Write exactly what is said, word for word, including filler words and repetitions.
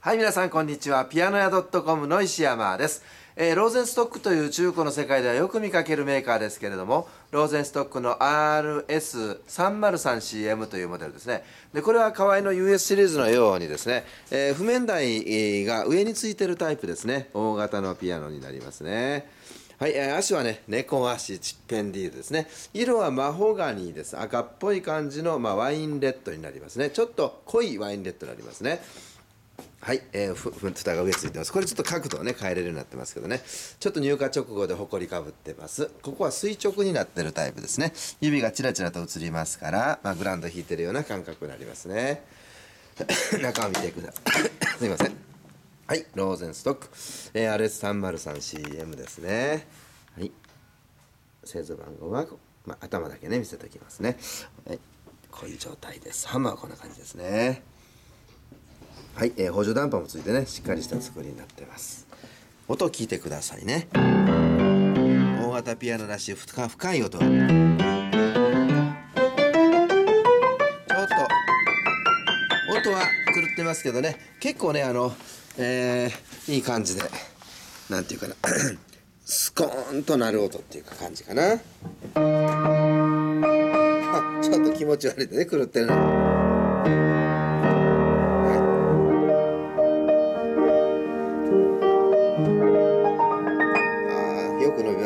はい、皆さんこんにちは。ピアノ屋 .com の石山です。えー、ローゼンストックという中古の世界ではよく見かけるメーカーですけれども、ローゼンストックの アールエスさんまるさんシーエム というモデルですね。でこれは河合の ユーエス シリーズのようにですね、えー、譜面台が上についてるタイプですね。大型のピアノになりますね。はい、えー、足はね、猫足チッペンディールですね。色はマホガニーです。赤っぽい感じの、まあ、ワインレッドになりますね。ちょっと濃いワインレッドになりますね。はい、えー、ふ、ふ、蓋が上ついてます。これちょっと角度をね、変えれるようになってますけどね。ちょっと入荷直後でホコリかぶってます。ここは垂直になってるタイプですね。指がチラチラと映りますから、まあ、グランド弾いてるような感覚になりますね。中を見てください。すいません。はい、ローゼンストック、えー、アールエスさんまるさんシーエム ですね。はい。製造番号は、まあ、頭だけね、見せておきますね。はい。こういう状態です。ハンマーはこんな感じですね。はい、えー、補助ダンパーもついてね、しっかりした作りになってます。音を聞いてくださいね。大型ピアノらしい深深い音が。ちょっと音は狂ってますけどね、結構ね、あの、えー、いい感じで、なんていうかな、スコーンと鳴る音っていうか感じかな。あ、ちょっと気持ち悪いでね、狂ってるの。よく伸びます。